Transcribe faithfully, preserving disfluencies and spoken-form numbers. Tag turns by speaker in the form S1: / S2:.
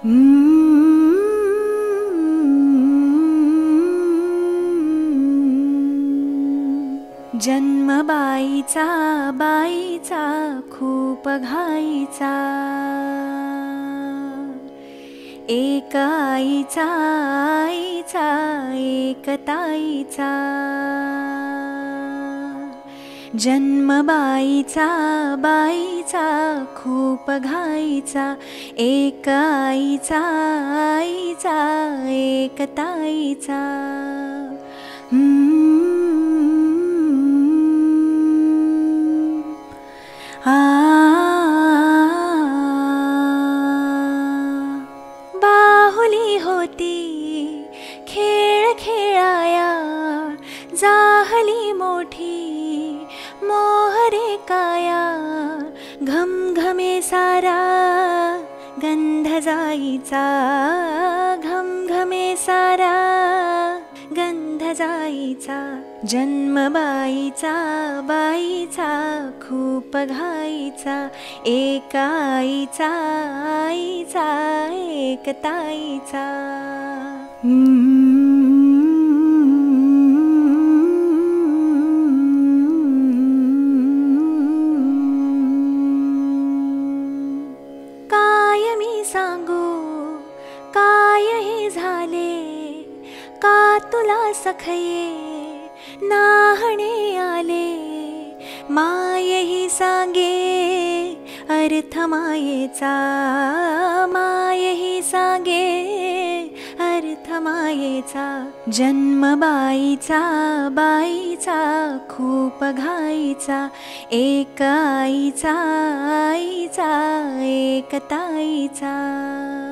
S1: जन्म बाईचा बाईचा खूप घाईचा, एक आईचा आईचा एक ताईचा। जन्म बाईचा बाईचा खूप घाईचा, एक आईचा आईचा एक ताईचा। आ बाहुली होती खेळ खेळाया, जाहली मोठी मोहरे काया। घमघमे सारा गंध जाईचा, घमघमे सारा गंध जाईचा। जन्म बाईचा बाईचा खूप घाईचा, एक आईचा आईचा एक ताईचा। काय मी सांगू काय हे झाले, का तुला सखये नाहणे आले। माये ही सांगे अर्थ मायेचा, माये ही सांगे अर्थ मायेचा। जन्म बाईचा बाईचा खूप घाईचा, एक आईचा आईचा एक ताईचा।